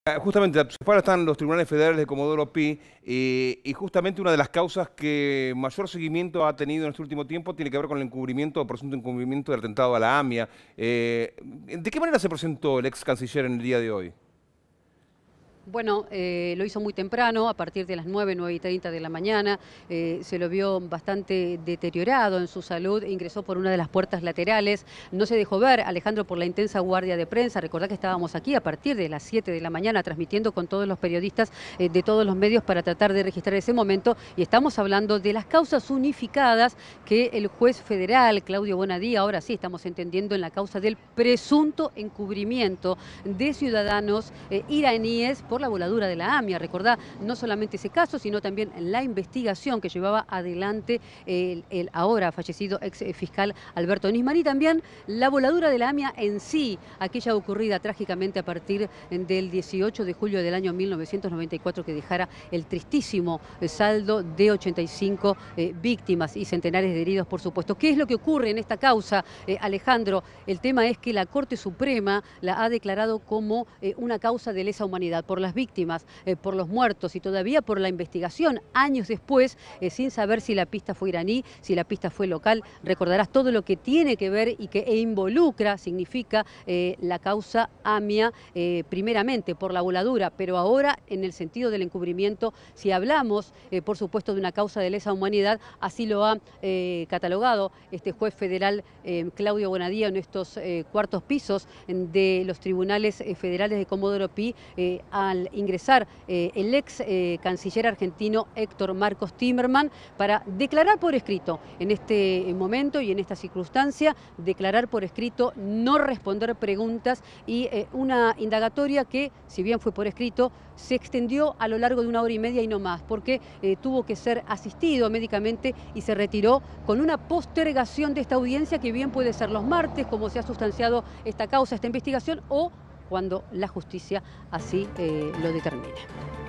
Justamente, ahora están los tribunales federales de Comodoro Pi y justamente una de las causas que mayor seguimiento ha tenido en este último tiempo tiene que ver con el encubrimiento o presunto encubrimiento del atentado a la AMIA. ¿De qué manera se presentó el ex canciller en el día de hoy? Bueno, lo hizo muy temprano, a partir de las 9:30 de la mañana. Se lo vio bastante deteriorado en su salud. Ingresó por una de las puertas laterales. No se dejó ver, Alejandro, por la intensa guardia de prensa. Recordá que estábamos aquí a partir de las 7 de la mañana transmitiendo con todos los periodistas de todos los medios para tratar de registrar ese momento. Y estamos hablando de las causas unificadas que el juez federal, Claudio Bonadía, ahora sí estamos entendiendo en la causa del presunto encubrimiento de ciudadanos iraníes por la voladura de la AMIA. Recordá, no solamente ese caso, sino también la investigación que llevaba adelante el ahora fallecido ex fiscal Alberto Nisman, y también la voladura de la AMIA en sí, aquella ocurrida trágicamente a partir del 18 de julio del año 1994, que dejara el tristísimo saldo de 85 víctimas y centenares de heridos, por supuesto. ¿Qué es lo que ocurre en esta causa, Alejandro? El tema es que la Corte Suprema la ha declarado como una causa de lesa humanidad por las víctimas, por los muertos y todavía por la investigación años después, sin saber si la pista fue iraní, si la pista fue local. Recordarás todo lo que tiene que ver y que involucra, significa la causa AMIA, primeramente por la voladura, pero ahora en el sentido del encubrimiento. Si hablamos, por supuesto, de una causa de lesa humanidad, así lo ha catalogado este juez federal Claudio Bonadía en estos cuartos pisos de los tribunales federales de Comodoro Pi, al ingresar el ex canciller argentino Héctor Marcos Timerman para declarar por escrito en este momento y en esta circunstancia, declarar por escrito, no responder preguntas, y una indagatoria que, si bien fue por escrito, se extendió a lo largo de 1 hora y media y no más, porque tuvo que ser asistido médicamente y se retiró con una postergación de esta audiencia, que bien puede ser los martes, como se ha sustanciado esta causa, esta investigación, o cuando la justicia así lo determine.